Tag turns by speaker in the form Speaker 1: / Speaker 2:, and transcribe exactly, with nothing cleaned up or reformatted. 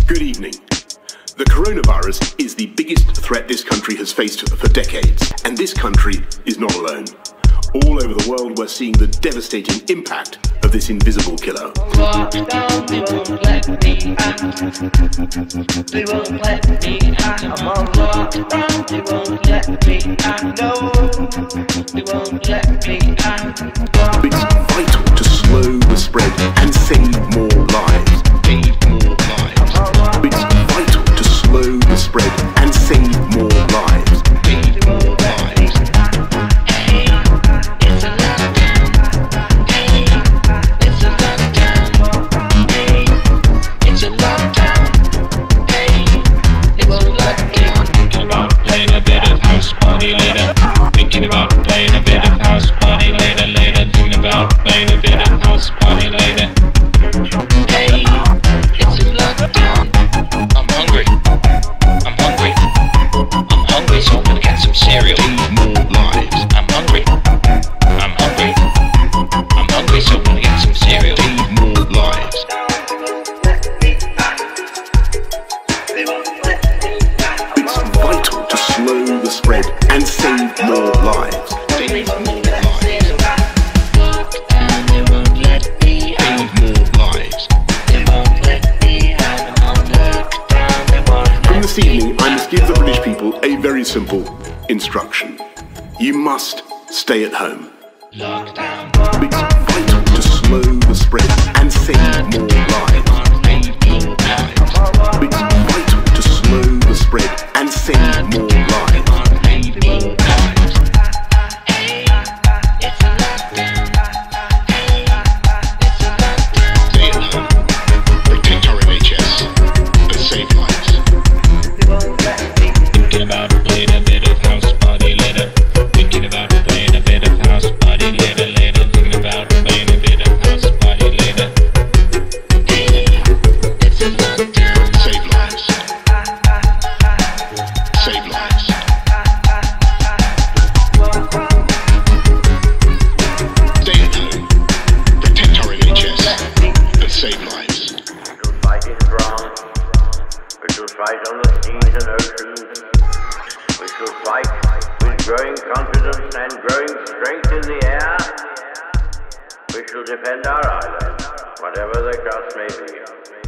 Speaker 1: Good evening. The coronavirus is the biggest threat this country has faced for decades, and this country is not alone. All over the world, we're seeing the devastating impact of this invisible killer.
Speaker 2: Lockdown, they won't let me out. They won't let me out. I'm on lockdown, they won't let me out. No, they won't let me out.
Speaker 1: It's vital to slow the spread and save more lives. Save more lives. It's vital to slow the spread and save more lives. Save more lives.
Speaker 2: It's a lockdown. Hey, it's a lockdown. Hey, it's a lockdown. Hey, it's a lockdown.
Speaker 3: Thinking about playing a bit of house party later. Thinking about playing a bit of house party later, later. Thinking about playing a bit of house party later.
Speaker 2: Hey, it's a lockdown.
Speaker 3: I'm hungry. I'm hungry. I'm hungry, so I'm gonna get some cereal.
Speaker 1: Save more lives.
Speaker 3: I'm hungry. I'm hungry. I'm hungry, so I'm gonna get some cereal.
Speaker 1: Save more lives. It's vital to slow the spread and save more lives. Save more lives.
Speaker 2: Lockdown, they won't let me out.
Speaker 1: Save more lives.
Speaker 2: They won't let me out. I'm on lockdown, they won't let
Speaker 1: From this evening, I must give the British people a very simple instruction. You must stay at home.
Speaker 2: lockdown.
Speaker 1: It's vital to slow the spread and save more lives. It's vital to slow the spread and save more lives. Stay at home. Protect our N H S and save lives.
Speaker 3: Thinking about playing a bit of house party later. Thinking about playing a bit of house party later, later. Thinking about playing a bit of house party later.
Speaker 2: It's a lockdown.
Speaker 1: Save lives. Save lives. Stay at home. Protect our N H S and save lives.
Speaker 4: We shall fight in France. We shall fight on the seas and oceans. We shall fight with growing confidence and growing strength in the air. We shall defend our island, whatever the cost may be.